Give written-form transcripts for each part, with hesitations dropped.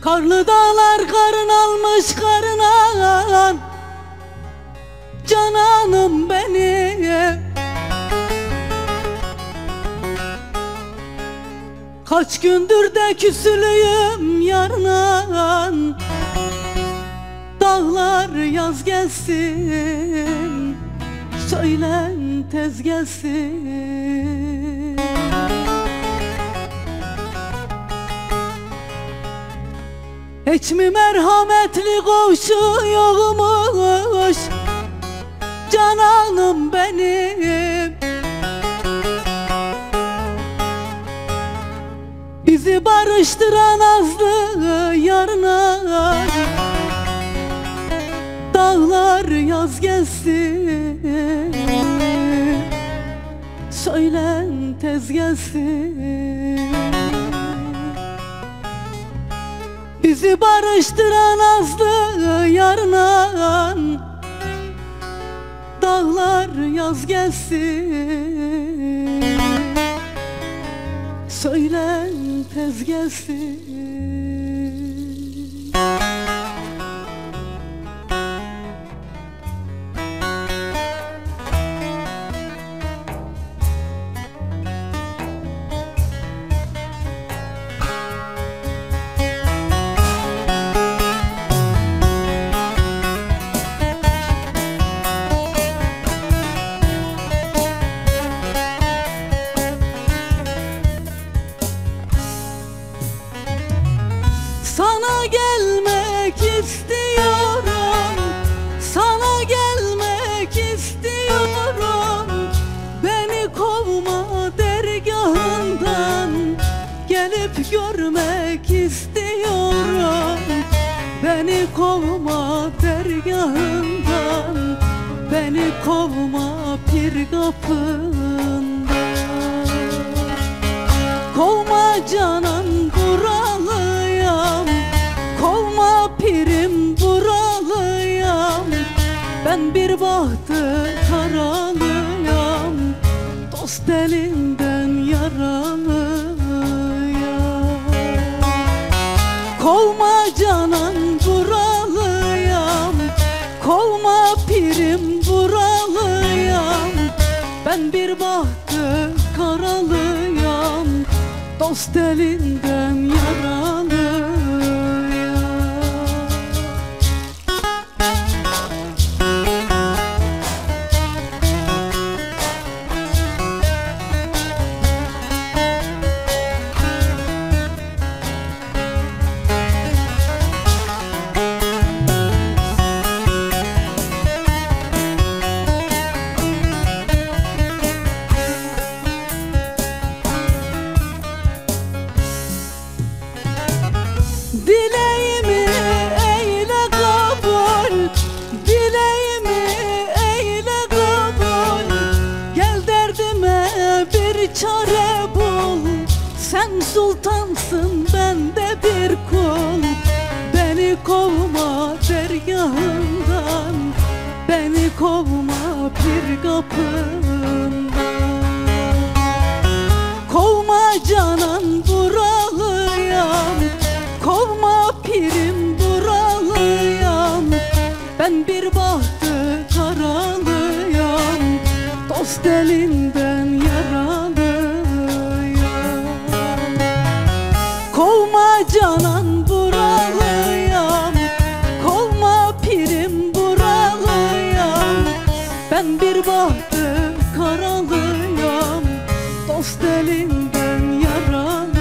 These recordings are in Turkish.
Karlı dağlar karın almış karına, cananım benim. Kaç gündür de küsülüyüm yarına, dağlar yaz gelsin, söylen tez gelsin. Hiç mi merhametli komşu yokmuş, cananım benim. Bizi barıştıran azlı yarına, dağlar yaz gelsin, söylen tez gelsin. Bizi barıştıran azlı yarına, dağlar yaz gelsin, söylen tez gelsin. Sana gelmek istiyorum, sana gelmek istiyorum. Beni kovma dergahından, gelip görmek istiyorum. Beni kovma dergahından, beni kovma pir kapından. Kovma canan buralıyam, kovma pirim buralıyam. Ben bir bahtı karalıyam, dost elinden yaralıyam. Kovma canan buralıyam, kovma pirim buralıyam. Ben bir bahtı karalıyam, dost elinden yaralıyam. Dileğimi eyle kabul, dileğimi eyle kabul. Gel derdime bir çare bul. Sen sultansın, ben de bir kul. Beni kovma dergahından, beni kovma pir kapından. Kovma canan buralıyam, kovma pirim buralıyam. Ben bir bahtı karalıyam, dost elinden yaralıyam. Kovma canan buralıyam, kovma pirim buralıyam. Ben bir bahtı karalıyam, dost elinden yaralıyam.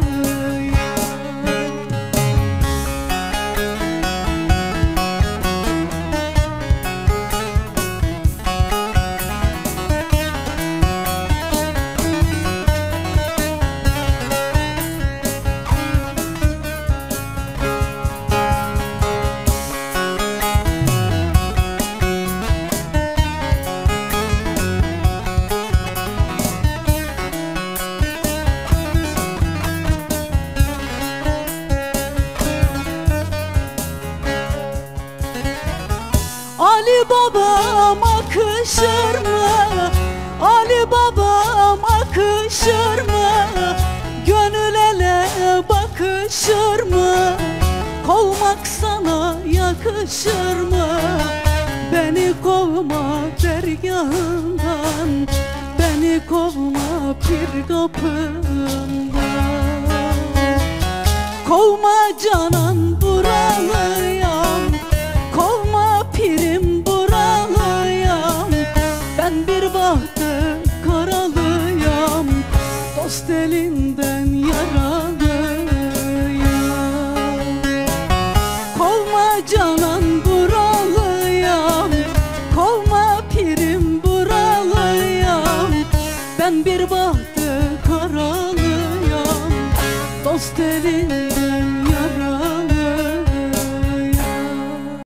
Ali babam akışır mı? Ali babam akışır mı? Gönül ele bakışır mı? olmak sana yakışır mı? Beni kovma dergahından, beni kovma pir kapından. Kovma canan buralıyam, kovma pirim buralıyam. Ben bir bahtı karalıyam, dost elinden yaralıyam. Kovma canan buralıyam, kovma pirim buralıyam. Ben bir bahtı karalıyam, dost elinden